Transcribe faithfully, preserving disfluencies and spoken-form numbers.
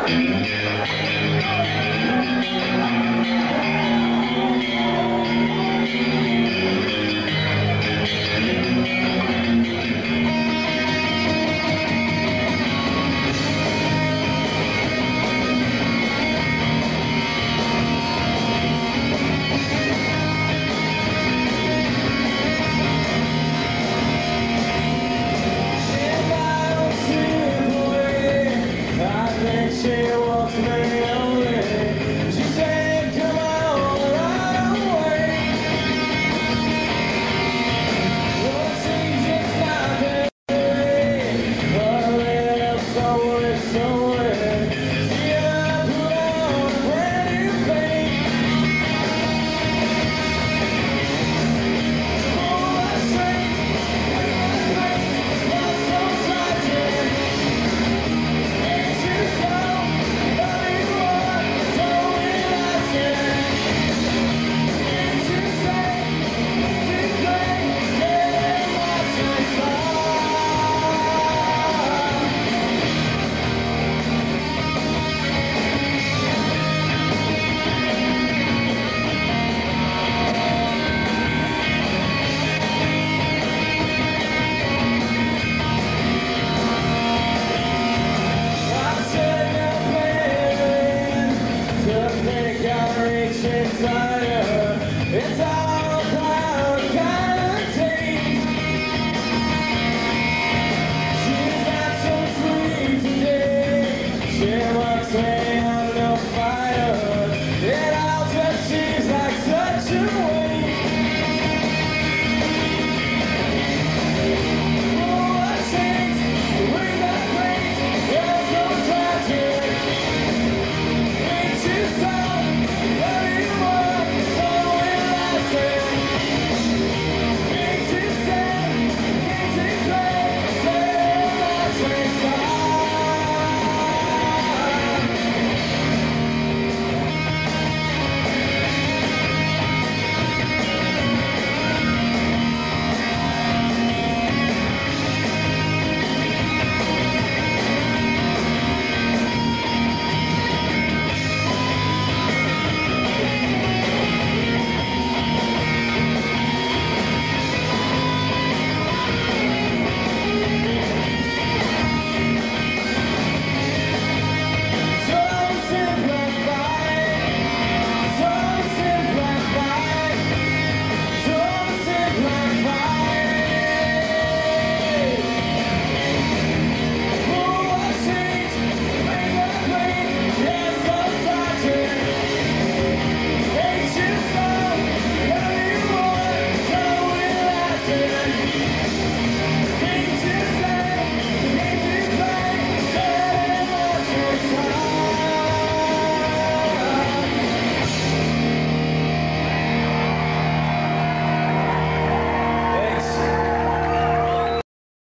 She walks me away. She said, come on, right away. Well, she's just not there. But I ran up somewhere, somewhere. See, I put on a brand new paint. Oh, that's strange. That's so tragic. It's you so. It's all about kind of taste. She's not so sweet today. She